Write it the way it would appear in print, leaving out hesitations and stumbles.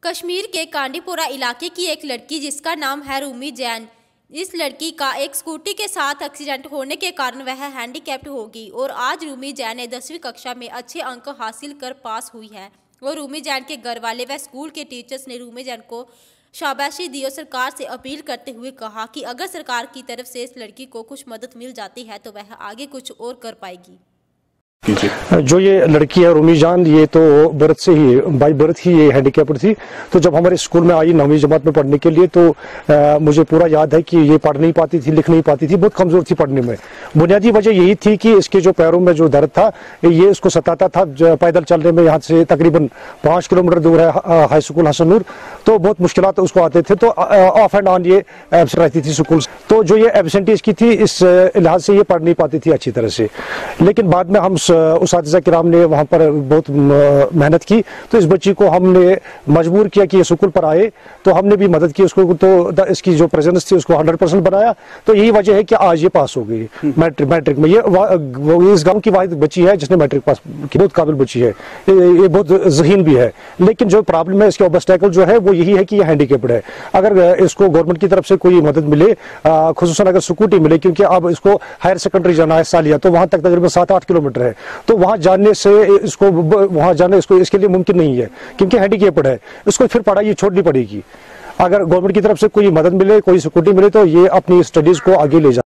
कश्मीर के कांडीपोरा इलाके की एक लड़की जिसका नाम है रूमी जैन। इस लड़की का एक स्कूटी के साथ एक्सीडेंट होने के कारण वह हैंडीकैप्ड होगी और आज रूमी जैन ने 10वीं कक्षा में अच्छे अंक हासिल कर पास हुई है। और रूमी जैन के घर वाले व स्कूल के टीचर्स ने रूमी जैन को शाबाशी दी और सरकार से अपील करते हुए कहा कि अगर सरकार की तरफ से इस लड़की को कुछ मदद मिल जाती है तो वह आगे कुछ और कर पाएगी। जो ये लड़की है रूमी जान, ये तो बर्थ से ही बाई बर्थ ही ये हैंडीकैप्ड थी। तो जब हमारे स्कूल में आई 9वीं जमात में पढ़ने के लिए तो मुझे पूरा याद है कि ये पढ़ नहीं पाती थी, लिख नहीं पाती थी, बहुत कमजोर थी पढ़ने में। बुनियादी वजह यही थी कि इसके जो पैरों में जो दर्द था ये इसको सताता था। पैदल चलने में यहाँ से तकरीबन 5 किलोमीटर दूर है हाई स्कूल हसनूर, तो बहुत मुश्किलात उसको आते थे। तो ऑफ एंड ऑन ये एब्सेंट रहती थी स्कूल। तो जो ये एब्सेंटीज की थी इस लिहाज से ये पढ़ नहीं पाती थी अच्छी तरह से। लेकिन बाद में हम उस्तादिज़ा किराम ने वहाँ पर बहुत मेहनत की, तो इस बच्ची को हमने मजबूर किया कि ये स्कूल पर आए। तो हमने भी मदद की उसको, तो इसकी जो प्रेजेंस थी उसको 100% बनाया। तो यही वजह है कि आज ये पास हो गई मैट्रिक में। ये इस गांव की वाहिद बच्ची है जिसने मैट्रिक पास की। बहुत काबिल बच्ची है, ये बहुत ज़हीन भी है। लेकिन जो प्रॉब्लम है, इसके ऑब्स्टेकल जो है वो यही है कि ये हैंडीकैप्ड है। अगर इसको गवर्नमेंट की तरफ से कोई मदद मिले, खुसूसन अगर स्कूटी मिले, क्योंकि अब इसको हायर सेकेंडरी जाना है सालिया, तो वहाँ तक तकरीबन 7-8 किलोमीटर है। तो वहां जाने से इसके लिए मुमकिन नहीं है क्योंकि हैंडीकैप्ड है। इसको फिर पढ़ाई छोड़नी पड़ेगी। अगर गवर्नमेंट की तरफ से कोई मदद मिले, कोई स्कूटी मिले, तो ये अपनी स्टडीज को आगे ले जाए।